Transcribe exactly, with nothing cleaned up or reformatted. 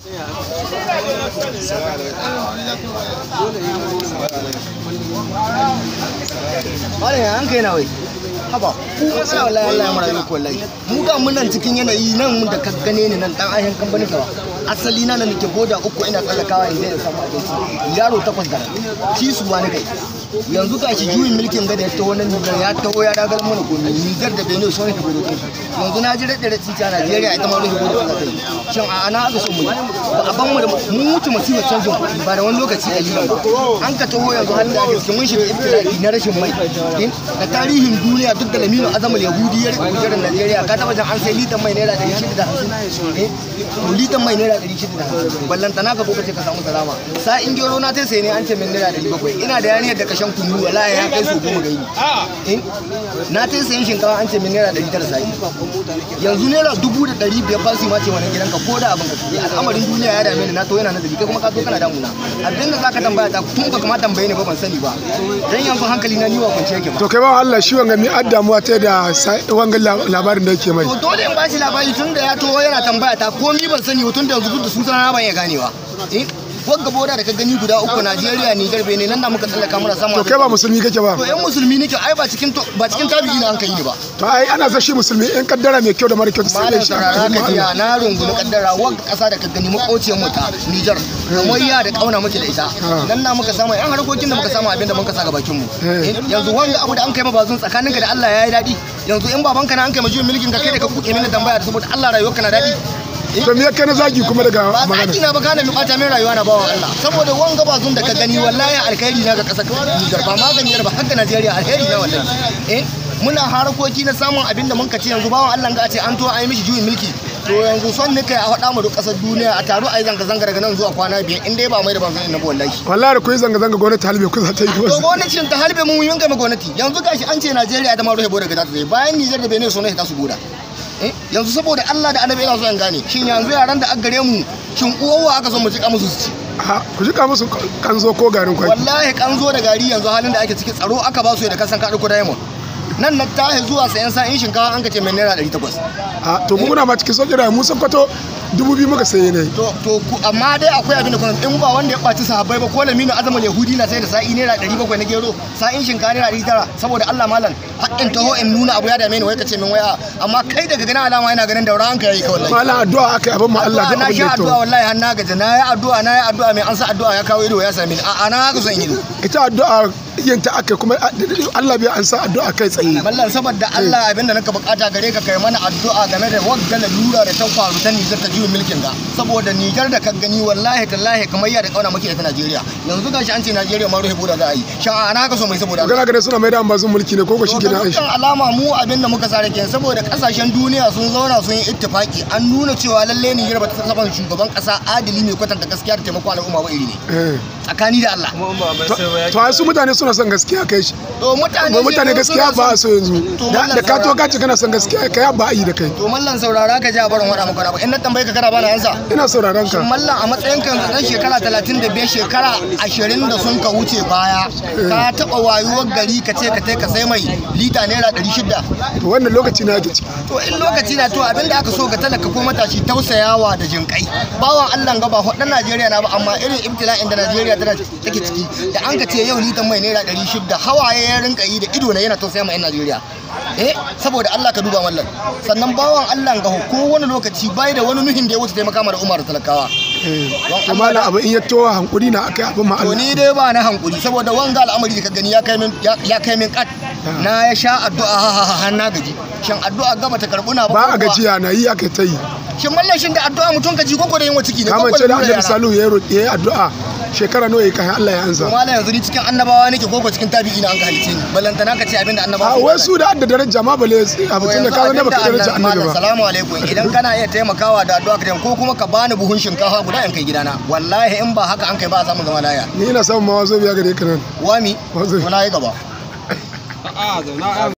Malam ya hanka yana wai. Haba, ku matsala wallahi Allah ya mara muku wallahi. Mu ga mun nan cikin yanayi nan da ka gane ni nan dan ayan kamfanin ka. Asali na nake boda uku ina tsallakawa in zai samu abinci. Yaro takwas da ci su wani kai. Yanzu ga shi juyin mulkin ga da ya taho nan Nijar ya taho ya dagar mana gobe Nijar da Benin sun rufe gudu yanzu na ji rade rade ta Najeriya ita ma rufe gudu ta kai shin a ana aka so mu ba a ban mu da mu mutu musibar canjin kuɗi ba da wani lokaci kalilan ba an ka taho yanzu har da gaske mun shiga ibtila'i na rashin mai da tarihin duniya duk da Laminu Azamul Yahudi ya rike kujerar Najeriya ka taba jan an sai litan mai naira ɗari shida da hamsin eh litan mai naira ɗari shida da hamsin ballantana ka boka ce ka samu salama sa in gero na tai sai ne an ce min naira ɗari bakwai ina da yaniyar da shan kunu wallahi ya kai su goma gani in na tai sayin shinkafa an ce min naira ɗari tara sai yanzu naira dubu da ɗari biyar ba su ma ce wannan gidanka ko da abin ka tuyi al'amarin duniya ya dame ni na to yana nazari kai kuma ka zo kana damuna abin da zaka tambaya ta tun baka ma tambaye ni ba ban sani ba dan yanzu hankali na ni wa kunce yake ba to kai ba Allah shi wanga mi addamuwa ta da wanga labarin da yake mai to dole in ba shi labari tun da ya to yana tambaya ta komi ban sani tun da yanzu duk da sun sana ban iya ganewa eh wanga boda da ka gani guda uku Najeriya Niger Benin nan da muka tsallaka muna sama to kai ba musulmi kake ba to yan musulmi nake ai ba cikin ba cikin tabi'i na an kai ni ba to ai ana sa shi musulmi in kaddara mai kyau da mara kyau sai dai shi haka jiya na rungumi kaddara wanga kasa da ka gani makociyar mu ta Niger kamayya da kauna muke da ita nan na muka samu yan harkokin da muka samu abin da muka saka bakin mu yanzu wanga abu da an kai ma bazun tsakaninka da Allah yayi dadi yanzu in babanka na an kai ma juyin mulkin ka kai da ka kuke mini tambaya saboda Allah rayuwarka na dadi to me yake na zagi kuma daga magana ba na ba kana mi bata min rayuwa na bawan Allah saboda wanga bazun da ka gani wallahi alkhairi na ga kasar Niger ba magani ba haka Najeriya alkhairi na wallahi eh muna harakoki na samun abin da mun ka ce yanzu bawan Allah ga a ce an to ai mishi juyin mulki to yanzu son ne kai a faɗa mu duk kasar duniya a taro ai zanga zanga daga nan zuwa kwana biyar in dai ba mai da bazan inna wallahi wallahi da koyi zanga zanga gwamnati halbe ku za ta yi to gwamnatin ta halbe mun yunga ma gwamnati yanzu gashi an ce Najeriya da ma ruhe boda ga ta zai bayan Niger da Benin so ne ta su boda yanzu saboda Allah da Annabi yana so an gane shin yanzu yaran da aka gare mu shin uwawa aka so mu jika musu su ci a ku jika musu kanzo ko garin kwaki wallahi kanzo da gari yanzu halin da ake ciki tsaro aka ba su da kasan ka dauko diamond nan na tahi zuwa sayan sa'in shinkafa an kace mai naira ɗari takwas a to mu muna ma cikin sauki da mu sakwato dubu biyu muka saye ne to to amma dai akwai abin da kuma in ba wanda ya baci sahabbai ba ko Laminu Azamul Yahudi na sai da sa'i naira ɗari bakwai na gero sa'in shinkafa naira ɗari tara saboda Allah malam haƙƙin taho in nuna abu ya dame ni wai kace min waya amma kai daga ganin alama yana ganin daura an kai kai wallahi malam addu'a akai abin ma Allah da na shi addu'a wallahi har na gaji na yi addu'a na yi addu'a mai an sa addu'a ya kawo ido ya same ni a na haka son ido ita addu'a yin ta akai kuma Allah bai an sa addu'a kai tsaye mallan saboda Allah abinda naka bukata gare ka kai mana addu'a game da wagga lura da ta faru ta Niger ta juyin mulkin ga saboda Niger da ka gani wallahi tallahi kamar ya da kauna muke ta Najeriya yanzu gashi an ce Najeriya ma ruhe boda za a yi shan ana haka so mai saboda kana ga suna mai da ambazin mulki ne ko ko shige na aishi alama mu abinda muka sare kenan saboda kasashen duniya sun zauna sun yi ittifaki an nuna cewa lalle Niger ba ta saba shugaban kasa adili ne kwatanta gaskiya da taimako al'umma ba iri ne tsakani da Allah to ai su mutane suna son gaskiya kai shi to mutane mutane gaskiya ba so yanzu da ka to ka ce kana son gaskiya kai ba a yi da kai to mallan saurara ka ja barin wada maka ba in na tambaye ka kana bana ansa ina sauraron ka mallan a matsayin kan dan shekara talatin da biyar shekara ashirin da sun ka wuce baya ka taba wayuwar gari ka ce ka tai ka sai mai lita naira ɗari shida to wannan lokaci na yake ciki to in lokaci na to abinda aka so ga talaka ko matashi tausayawa da jinkai bawan Allah ga ba hudan Najeriya na ba amma irin ibtila'in da Najeriya tana take ciki da an ka ce yau litan mai naira ɗari shida hawaye ya rinka yi da ido na yana tausaya ma 'yan Najeriya eh saboda Allah ka duba mallan sannan bawan Allah ga ko wani lokaci bai da wani nuhin da ya wuce taimaka ma da Umar talakawa to mallan abu in ya towa hankuri na akai abin ma Allah to ni dai ba na hankuri saboda wanga al'amari da ka gani ya kai min ya kai min kat na ya sha addu'a har na gaji shin addu'a gaba ta karbuna ba ba a gajiya na yi aka ta yi shin mallan shin da addu'a mutun ka ji koko da yin wa ciki ne koko da Annabi Salihu ya yi addu'a shekara nawa yake kan Allah ya ansa mallan yanzu ni cikin annabawa nake koko cikin tabi'i na an ka halice ni ballantana ka ce abinda annabawa a wai su da adda daraja ma bale abutun da ka zama baka daraja annabi ba assalamu alaikum idan kana iya taimakawa da addu'a ka ko kuma ka bani buhun shinkafa guda in kai gidana wallahi in ba haka an kai ba a samu zama laya ni ina samun mawazo biya gare ka nan wami wallahi gaba a'a zauna